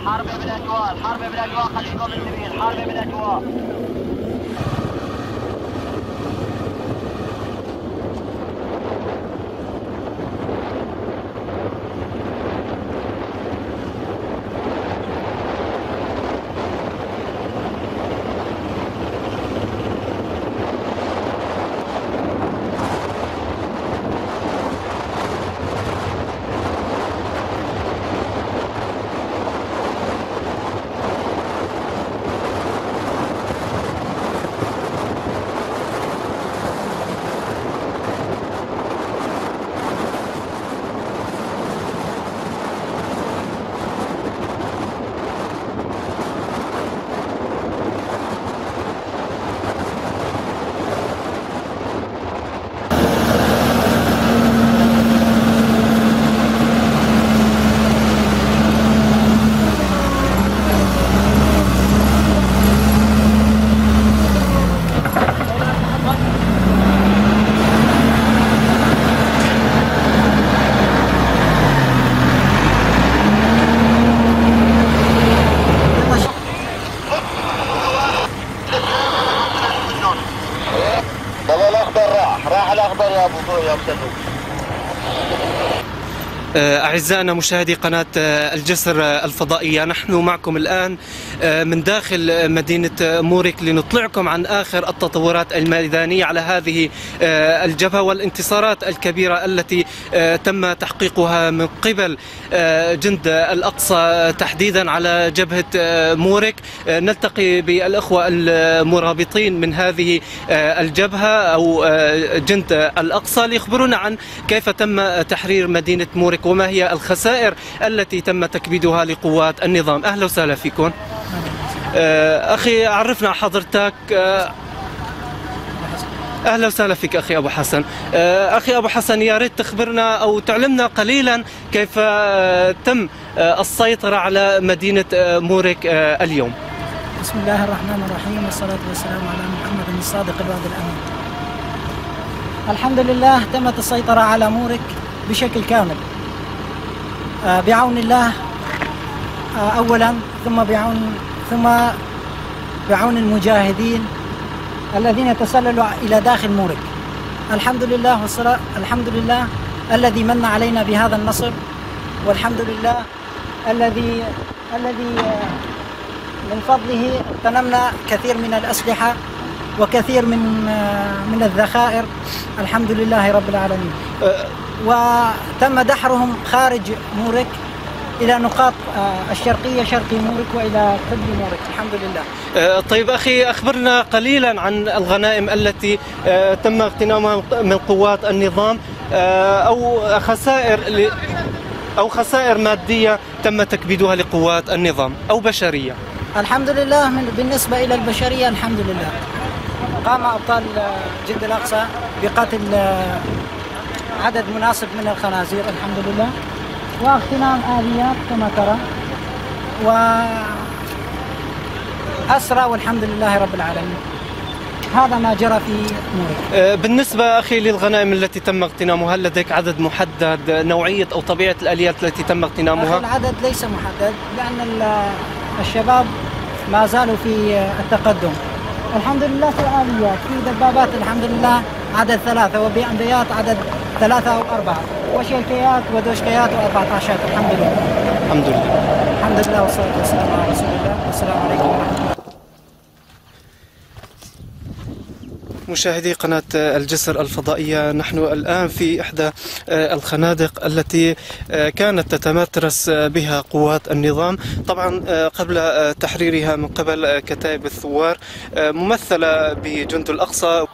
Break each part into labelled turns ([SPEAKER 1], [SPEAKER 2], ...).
[SPEAKER 1] حرب بالاجواء، الحرب بالاجواء، خليكم بالسبيل، حرب بالاجواء. راح الأخضر يا أبو يا أبو.
[SPEAKER 2] أعزائنا مشاهدي قناة الجسر الفضائية، نحن معكم الآن من داخل مدينة مورك لنطلعكم عن آخر التطورات الميدانية على هذه الجبهة والانتصارات الكبيرة التي تم تحقيقها من قبل جند الأقصى تحديدا على جبهة مورك. نلتقي بالأخوة المرابطين من هذه الجبهة أو جند الأقصى ليخبرونا عن كيف تم تحرير مدينة مورك وما هي الخسائر التي تم تكبيدها لقوات النظام. أهلا وسهلا فيكم. أخي عرفنا حضرتك. أهلا وسهلا فيك أخي أبو حسن. أخي أبو حسن، يا ريت تخبرنا أو تعلمنا قليلا كيف تم السيطرة على مدينة مورك اليوم.
[SPEAKER 3] بسم الله الرحمن الرحيم، والصلاة والسلام على محمد الصادق الوعد الأمين. الحمد لله تمت السيطرة على مورك بشكل كامل بعون الله أولا، ثم بعون المجاهدين الذين تسللوا إلى داخل مورك. الحمد لله والصلاة الحمد لله الذي من علينا بهذا النصر، والحمد لله الذي من فضله اغتنمنا كثير من الأسلحة وكثير من الذخائر، الحمد لله رب العالمين. وتم دحرهم خارج مورك إلى نقاط الشرقية شرقي مورك وإلى قبل مورك، الحمد لله.
[SPEAKER 2] طيب أخي، أخبرنا قليلا عن الغنائم التي تم اغتنامها من قوات النظام، أو خسائر مادية تم تكبيدها لقوات النظام أو بشرية.
[SPEAKER 3] الحمد لله. بالنسبة إلى البشرية الحمد لله قام أبطال جند الأقصى بقتل عدد مناسب من الخنازير الحمد لله، واغتنام آليات كما ترى، وأسرى والحمد لله رب العالمين. هذا ما جرى في مورك.
[SPEAKER 2] بالنسبة أخي للغنائم التي تم اغتنامها، هل لديك عدد محدد، نوعية أو طبيعة الآليات التي تم اغتنامها؟
[SPEAKER 3] العدد ليس محدد لأن الشباب ما زالوا في التقدم. الحمد لله في الآليات، في دبابات الحمد لله عدد 3، وبأنديات عدد 3 أو 4، وشيكيات ودوشكيات و14. الحمد لله.
[SPEAKER 2] الحمد لله.
[SPEAKER 3] الحمد لله والصلاة والسلام على رسول الله، والسلام عليكم ورحمة الله.
[SPEAKER 2] مشاهدي قناة الجسر الفضائية، نحن الآن في إحدى الخنادق التي كانت تتمترس بها قوات النظام، طبعا قبل تحريرها من قبل كتائب الثوار ممثلة بجند الأقصى.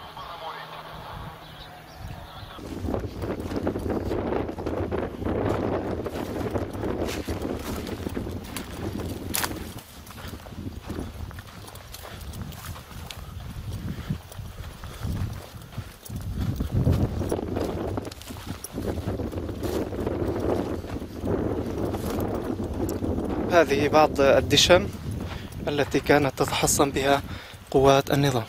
[SPEAKER 2] هذه بعض الدشم التي كانت تتحصن بها قوات النظام.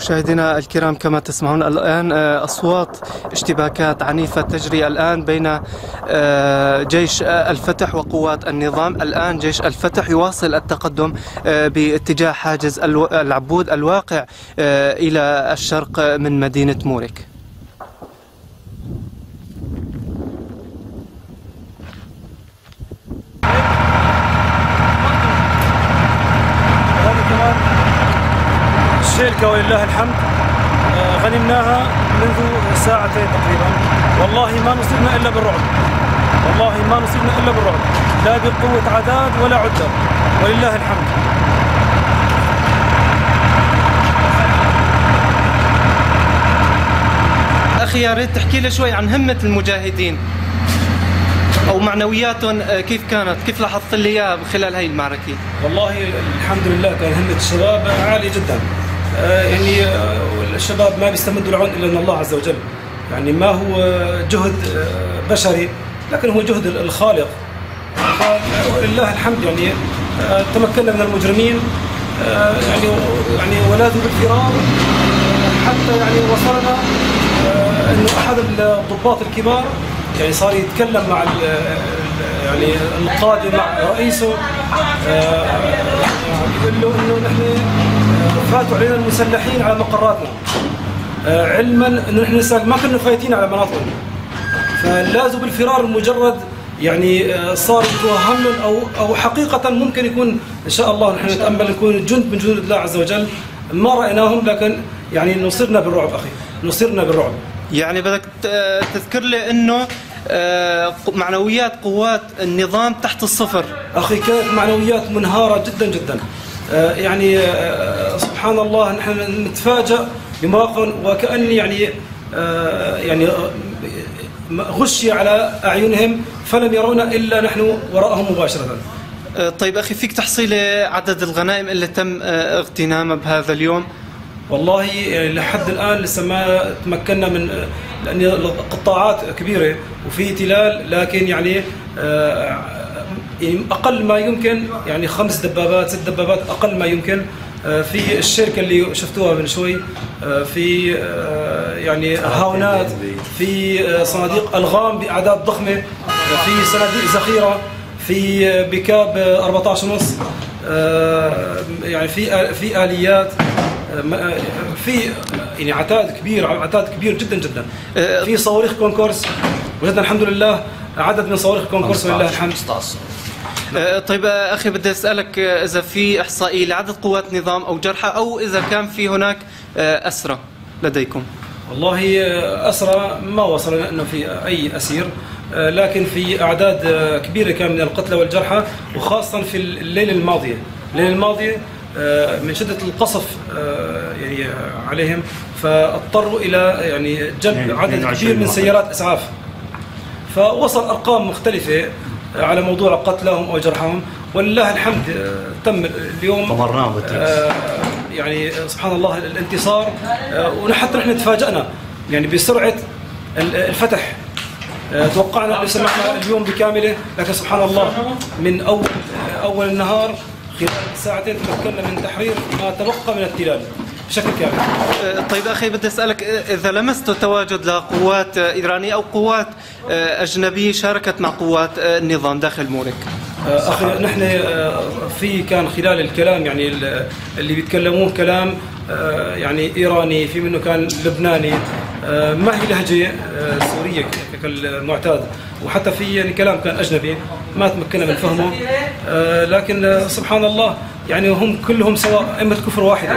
[SPEAKER 2] مشاهدينا الكرام، كما تسمعون الآن أصوات اشتباكات عنيفة تجري الآن بين جيش الفتح وقوات النظام. الآن جيش الفتح يواصل التقدم باتجاه حاجز العبود الواقع إلى الشرق من مدينة مورك.
[SPEAKER 4] الشيلكة ولله الحمد غنمناها منذ ساعتين تقريبا. والله ما نصيبنا إلا بالرعب، والله ما نصيبنا إلا بالرعب، لا بقوة عداد ولا عدة، ولله الحمد.
[SPEAKER 2] أخي يا ريت تحكي لي شوي عن همة المجاهدين أو معنوياتهم، كيف كانت؟ كيف لاحظت لي إياها خلال هاي المعركة؟
[SPEAKER 4] والله الحمد لله كان همة الشباب عالية جدا. يعني الشباب ما بيستمدوا العون إلا من الله عز وجل، يعني ما هو جهد بشري لكن هو جهد الخالق. ولله الحمد يعني تمكنا من المجرمين يعني ولاذوا بالفرار حتى يعني وصلنا انه احد الضباط الكبار يعني صار يتكلم مع يعني القاده مع رئيسه، يقول له انه نحن فاتوا علينا المسلحين على مقراتنا، علما انه نحن لسه ما كنا فايتين على مناطقنا، فلازوا بالفرار المجرد يعني صار يتوهم لهم او حقيقه ممكن يكون ان شاء الله نحن نتامل نكون جند من جنود الله عز وجل، ما رايناهم لكن يعني نصرنا بالرعب اخي، نصرنا بالرعب. يعني
[SPEAKER 2] بدك تذكر لي انه معنويات قوات النظام تحت الصفر.
[SPEAKER 4] اخي كانت معنويات منهاره جدا جدا. يعني سبحان الله نحن نتفاجأ بمواقف وكأني يعني غشي على أعينهم فلم يرونا إلا نحن وراءهم مباشرة.
[SPEAKER 2] طيب أخي، فيك تحصيل عدد الغنائم اللي تم اغتنامها بهذا اليوم؟
[SPEAKER 4] والله لحد الآن لسه ما تمكنا من، لأن القطاعات كبيرة وفي تلال، لكن يعني أقل ما يمكن يعني 5 دبابات 6 دبابات أقل ما يمكن. في الشركة اللي شفتوها من شوي، في يعني هاونات، في صناديق ألغام بأعداد ضخمة، في صناديق ذخيرة، في بكاب 14.5، يعني في آليات، في يعني عتاد كبير جدا جدا. في صواريخ كونكورس، وجدنا الحمد لله عدد من صواريخ كونكورس ولله الحمد.
[SPEAKER 2] طيب أخي، بدي أسألك إذا في إحصائية لعدد قوات نظام أو جرحى، أو إذا كان في هناك أسرى لديكم؟
[SPEAKER 4] والله أسرى ما وصلنا أنه في أي أسير، لكن في أعداد كبيرة كان من القتلى والجرحى، وخاصة في الليلة الماضية من شدة القصف يعني عليهم، فاضطروا إلى يعني جلب عدد كبير من سيارات إسعاف، فوصل أرقام مختلفة على موضوع قتلهم أو جرحهم. ولله الحمد تم اليوم يعني سبحان الله الانتصار، وحتى نحن تفاجأنا يعني بسرعة الفتح. توقعنا أن سمعنا اليوم بكامله، لكن سبحان الله من أول النهار خلال ساعتين تمكنا من تحرير ما تبقى من التلال بشكل كامل.
[SPEAKER 2] طيب أخي، بدي أسألك إذا لمست تواجد لقوات إيرانية أو قوات أجنبية شاركت مع قوات النظام داخل مورك؟
[SPEAKER 4] أخي نحن كان خلال الكلام يعني اللي بيتكلموه كلام يعني إيراني، في منه كان لبناني، ما هي لهجة سورية كالمعتاد، وحتى في يعني كلام كان أجنبي ما تمكنا من فهمه، لكن سبحان الله يعني هم كلهم سواء أئمة كفر واحدة،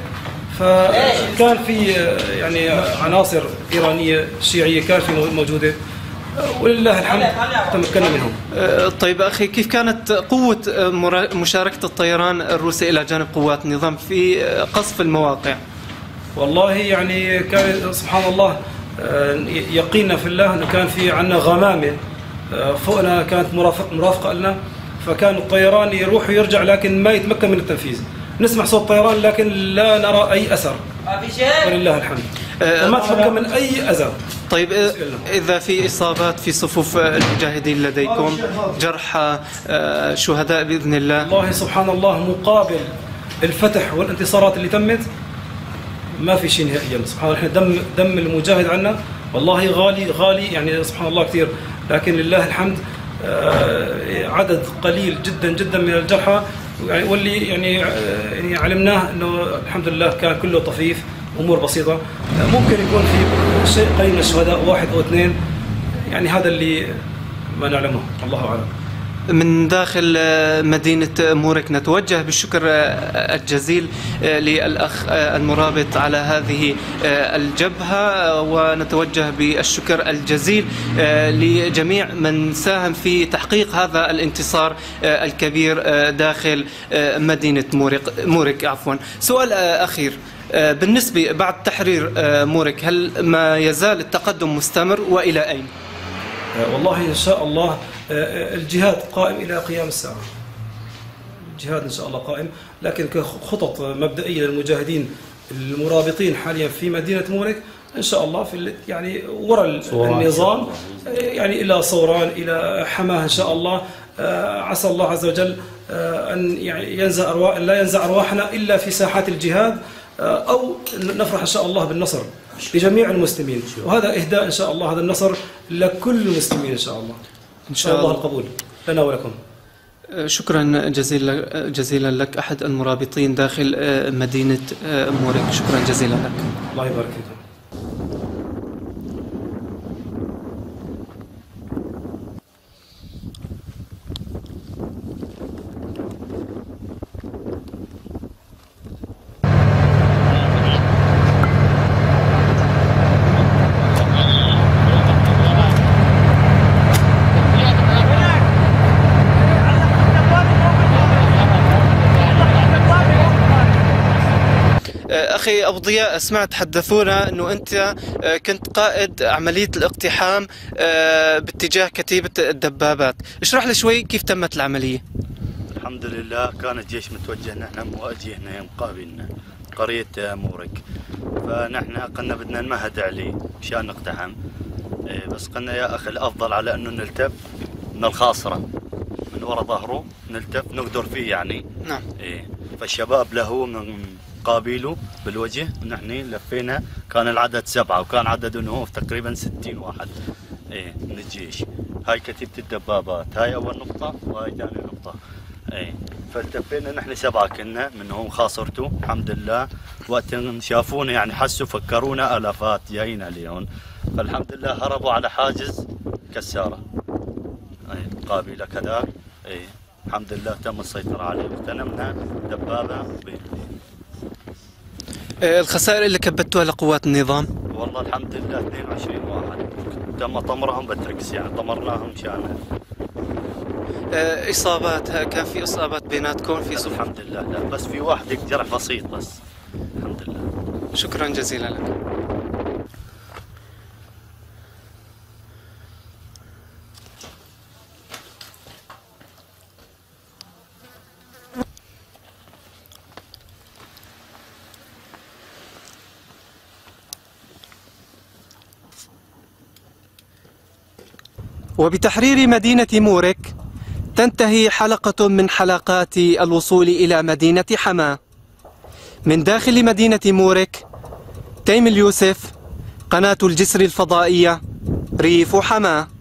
[SPEAKER 4] فكان في يعني عناصر إيرانية شيعية كان في موجودة، ولله الحمد تمكنا منهم.
[SPEAKER 2] طيب أخي، كيف كانت قوة مشاركة الطيران الروسي إلى جانب قوات النظام في قصف المواقع؟
[SPEAKER 4] والله يعني كان سبحان الله يقينا في الله أنه كان في عنا غمامة فوقنا كانت مرافقة لنا، فكان الطيران يروح ويرجع لكن ما يتمكن من التنفيذ. نسمع صوت طيران لكن لا نرى أي أثر، ولله الحمد ما تمكن من أي أذى.
[SPEAKER 2] طيب إذا في إصابات في صفوف المجاهدين لديكم، جرحى، شهداء بإذن الله؟
[SPEAKER 4] والله سبحان الله مقابل الفتح والانتصارات اللي تمت ما في شيء نهائيا. سبحان الله، احنا دم المجاهد عنا والله غالي يعني سبحان الله كثير، لكن لله الحمد عدد قليل جدا جدا من الجرحى، يعني واللي يعني علمناه انه الحمد لله كان كله طفيف، امور بسيطه. ممكن يكون في شيء قليل من الشهداء، 1 أو 2، يعني هذا اللي ما نعلمه، الله اعلم.
[SPEAKER 2] من داخل مدينة مورك نتوجه بالشكر الجزيل للأخ المرابط على هذه الجبهة، ونتوجه بالشكر الجزيل لجميع من ساهم في تحقيق هذا الانتصار الكبير داخل مدينة مورك عفوا. سؤال أخير، بالنسبة بعد تحرير مورك هل ما يزال التقدم مستمر وإلى أين؟
[SPEAKER 4] والله إن شاء الله الجهاد قائم إلى قيام الساعة، الجهاد إن شاء الله قائم، لكن كخطط مبدئية للمجاهدين المرابطين حاليا في مدينة مورك إن شاء الله في يعني وراء النظام، يعني إلى صوران، إلى حماه إن شاء الله. عسى الله عز وجل أن يعني لا ينزع أرواحنا إلا في ساحات الجهاد، أو نفرح إن شاء الله بالنصر لجميع المسلمين، وهذا إهداء إن شاء الله، هذا النصر لكل المسلمين إن شاء الله. إن شاء الله القبول لنا ولكم.
[SPEAKER 2] شكرا جزيلا لك، أحد المرابطين داخل مدينة مورك، شكرا جزيلا لك.
[SPEAKER 4] الله يبارك فيكم.
[SPEAKER 2] أخي أبو ضياء، سمعت حدثونا أنه أنت كنت قائد عملية الاقتحام باتجاه كتيبة الدبابات، اشرح لي شوي كيف تمت العملية.
[SPEAKER 5] الحمد لله كان الجيش متوجه، نحن مواجهنا مقابلنا قرية مورك، فنحن قلنا بدنا نمهد عليه مشان نقتحم، بس قلنا يا أخي الأفضل على أنه نلتف من الخاصرة من وراء ظهره، نلتف نقدر فيه يعني.
[SPEAKER 2] نعم.
[SPEAKER 5] فالشباب له من قابيله بالوجه، ونحن لفينا، كان العدد 7 وكان عددهم تقريبا 60 واحد من الجيش. هاي كتيبة الدبابات، هاي أول نقطة وهاي ثاني نقطة. فالتفينا نحن 7 كنا منهم خاصرته الحمد لله، وقت شافونا يعني حسوا فكرونا آلافات جايين عليهم، فالحمد لله هربوا على حاجز كسارة قابلة كذا. الحمد لله تم السيطرة عليه، واغتنمنا دبابة.
[SPEAKER 2] الخسائر اللي كبتوها لقوات النظام؟
[SPEAKER 5] والله الحمد لله 22 واحد تم طمرهم بتركس، يعني طمرناهم مشان
[SPEAKER 2] إصابات، كان في إصابات بيناتكم في صف؟
[SPEAKER 5] الحمد لله لا، بس في واحد جرح بسيط بس الحمد لله.
[SPEAKER 2] شكرا جزيلا لك. وبتحرير مدينة مورك تنتهي حلقة من حلقات الوصول إلى مدينة حماة. من داخل مدينة مورك، تيم اليوسف، قناة الجسر الفضائية، ريف حماة.